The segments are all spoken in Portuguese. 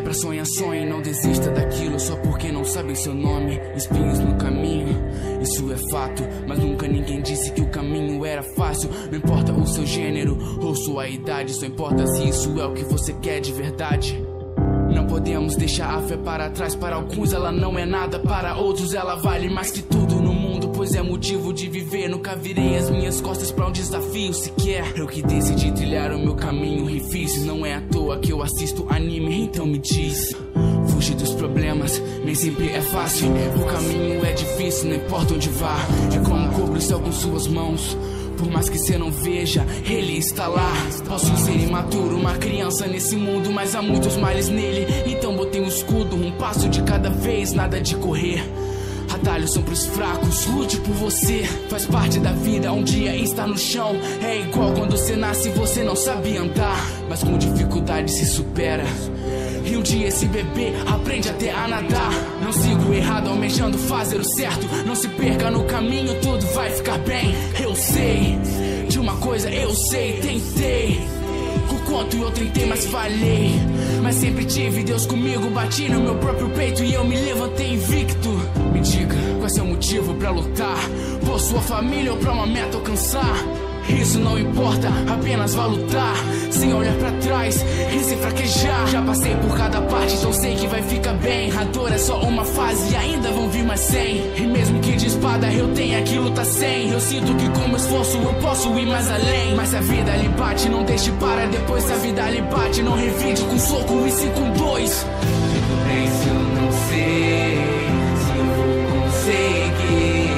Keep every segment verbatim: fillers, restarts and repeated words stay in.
pra sonhar, sonhe, não desista daquilo só porque não sabem seu nome. Espinhos no caminho, isso é fato, mas nunca ninguém disse que o caminho era fácil. Não importa o seu gênero ou sua idade, só importa se isso é o que você quer de verdade. Não podemos deixar a fé para trás. Para alguns ela não é nada, para outros ela vale mais que tudo no mundo, pois é motivo de viver. Nunca virei as minhas costas pra um desafio sequer. Eu que decidi trilhar o meu caminho e fiz. Não é à toa que eu assisto anime, então me diz. Fugir dos problemas nem sempre é fácil. O caminho é difícil, não importa onde vá. É como cobra o céu com suas mãos. Por mais que cê não veja, ele está lá. Posso ser imaturo, uma criança nesse mundo, mas há muitos males nele. Então botei um escudo, um passo de cada vez, nada de correr. Atalhos são pros fracos, lute por você. Faz parte da vida, um dia está no chão. É igual quando você nasce e você não sabe andar, mas com dificuldade se supera. E um dia esse bebê aprende até a nadar. Não siga o errado, almejando fazer o certo. Não se perca no caminho, tudo vai ficar bem. Eu sei, de uma coisa eu sei, tentei. O quanto eu tentei, mas falhei. Mas sempre tive Deus comigo, bati no meu próprio peito e eu me levantei invicto. Me diga, qual é seu motivo pra lutar? Por sua família ou pra uma meta alcançar? Isso não importa, apenas vá lutar, sem olhar pra trás e sem fraquejar. Já passei por cada parte, então sei que vai ficar bem. A dor é só uma fase e ainda vão vir mais cem. E mesmo que de espada eu tenha que lutar sem, eu sinto que com meu esforço eu posso ir mais além. Mas se a vida lhe bate, não deixe para depois. Se a vida lhe bate, não revide com soco e sim com dois. Tudo bem se eu não sei se eu vou conseguir.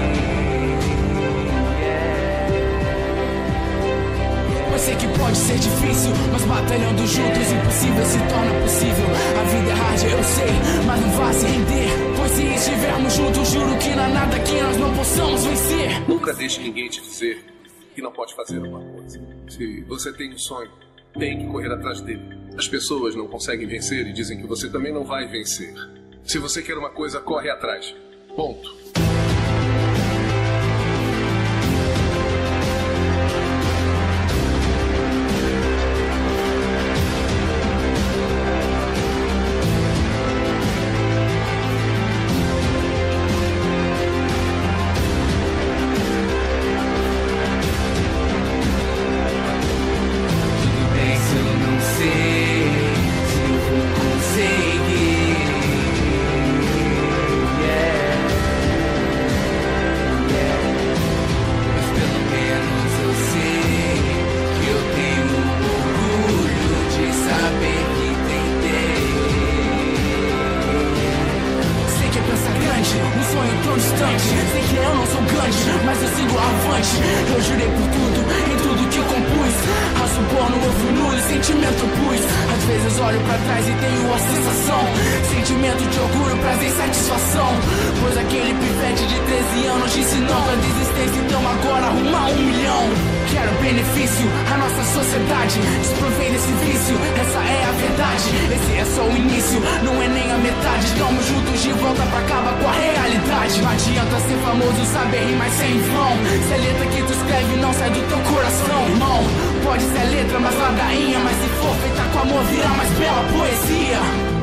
Eu sei que pode ser difícil, mas batalhando juntos impossível se torna possível. A vida é hard, eu sei, mas não vá se render, pois se estivermos juntos, juro que não há nada que nós não possamos vencer. Nunca deixe ninguém te dizer que não pode fazer uma coisa. Se você tem um sonho, tem que correr atrás dele. As pessoas não conseguem vencer e dizem que você também não vai vencer. Se você quer uma coisa, corre atrás. Ponto. Sei que eu não sou grande, mas eu sigo avante. Eu jurei por tudo, em tudo que compus. Raço borno, eu fui nulo e sentimento pus. Às vezes olho pra trás e tenho a sensação, sentimento de orgulho, prazer e satisfação. Pois aquele pivete de treze anos disse não pra desistência, então agora arruma um milhão. Quero benefício, a nossa sociedade desprovém desse vício, essa é a verdade. Esse é só o início, não é nem a metade. Estamos juntos de volta pra acabar com a realidade. Não adianta ser famoso, saber rimar sem vão. Se a letra que tu escreve não sai do teu coração, irmão, pode ser letra, mas ladainha. Mas se for feita com amor, vira mais bela poesia.